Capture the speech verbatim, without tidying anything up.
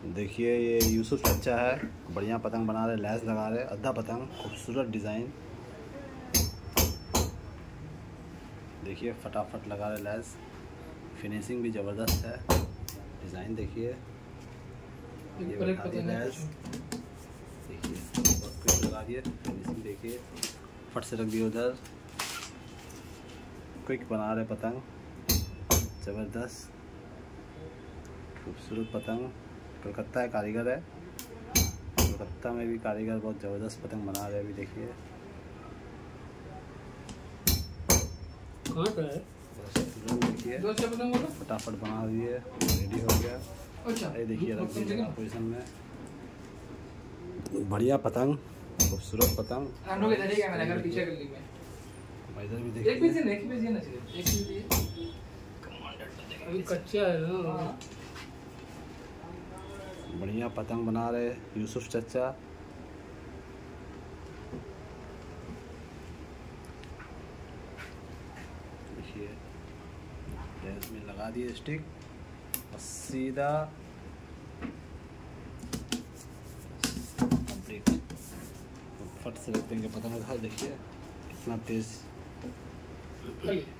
देखिए ये यूसुफ चाचा है, बढ़िया पतंग बना रहे, लैस लगा रहे, अद्धा पतंग, खूबसूरत डिज़ाइन। देखिए फटाफट लगा रहे लैस, फिनिशिंग भी ज़बरदस्त है। डिज़ाइन देखिए, ये बता दिए लैस, देखिए बहुत कुछ लगा दिए। फिनिशिंग देखिए, फट से रख दिए उधर। क्विक बना रहे पतंग, ज़बरदस्त खूबसूरत पतंग। कलकत्ता है, कारीगर है, कलकत्ता में भी कारीगर बहुत ज़बरदस्त पतंग बना रहे हैं। अभी देखिए कहाँ का है? देखिए फटाफट बना दिए, रेडी हो गया। अच्छा ये देखिए रख दिया पोजीशन में, बढ़िया पतंग, खूबसूरत पतंग। इधर भी देखिए, एक पीस है, एक पीस है ना, सिर्फ एक पीस है। अभी कच्चा है ना। बढ़िया पतंग बना रहे यूसुफ चाचा। देखिए लेंस में लगा दिए स्टिक और सीधा कंप्लीट। फट से रख देंगे पतंग उधर। देखिए कितना तेज